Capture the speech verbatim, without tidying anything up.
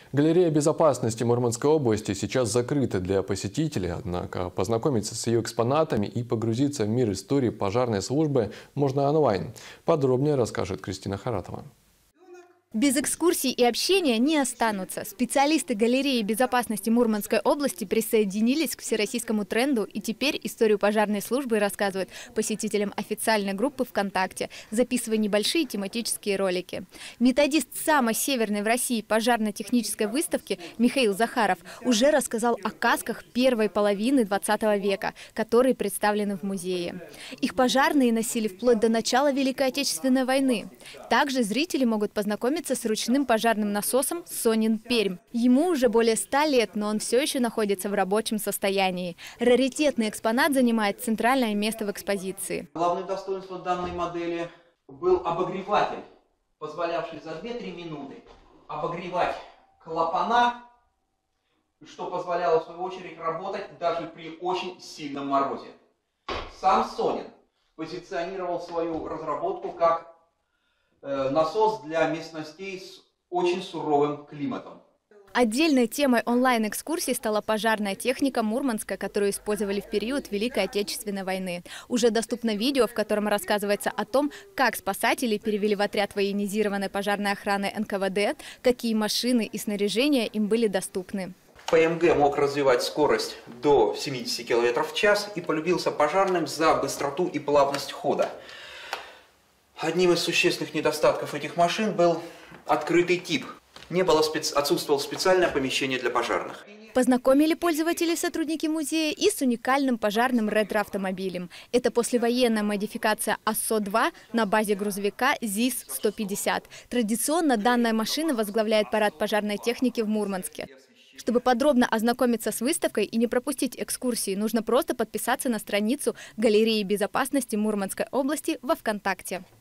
Галерея безопасности Мурманской области сейчас закрыта для посетителей, однако познакомиться с ее экспонатами и погрузиться в мир истории пожарной службы можно онлайн. Подробнее расскажет Кристина Харатова. Без экскурсий и общения не останутся. Специалисты галереи безопасности Мурманской области присоединились к всероссийскому тренду и теперь историю пожарной службы рассказывают посетителям официальной группы ВКонтакте, записывая небольшие тематические ролики. Методист самой северной в России пожарно-технической выставки Михаил Захаров уже рассказал о касках первой половины двадцатого века, которые представлены в музее. Их пожарные носили вплоть до начала Великой Отечественной войны. Также зрители могут познакомиться с ручным пожарным насосом «Сонин Пермь». Ему уже более ста лет, но он все еще находится в рабочем состоянии. Раритетный экспонат занимает центральное место в экспозиции. Главным достоинством данной модели был обогреватель, позволявший за две-три минуты обогревать клапана, что позволяло в свою очередь работать даже при очень сильном морозе. Сам Сонин позиционировал свою разработку как насос для местностей с очень суровым климатом. Отдельной темой онлайн-экскурсии стала пожарная техника Мурманска, которую использовали в период Великой Отечественной войны. Уже доступно видео, в котором рассказывается о том, как спасатели перевели в отряд военизированной пожарной охраны эн ка вэ дэ, какие машины и снаряжения им были доступны. пэ эм гэ мог развивать скорость до семидесяти километров в час и полюбился пожарным за быстроту и плавность хода. Одним из существенных недостатков этих машин был открытый тип. Не было специ... Отсутствовало специальное помещение для пожарных. Познакомили пользователей сотрудники музея и с уникальным пожарным ретро-автомобилем. Это послевоенная модификация а эс о два на базе грузовика зис сто пятьдесят. Традиционно данная машина возглавляет парад пожарной техники в Мурманске. Чтобы подробно ознакомиться с выставкой и не пропустить экскурсии, нужно просто подписаться на страницу Галереи безопасности Мурманской области во ВКонтакте.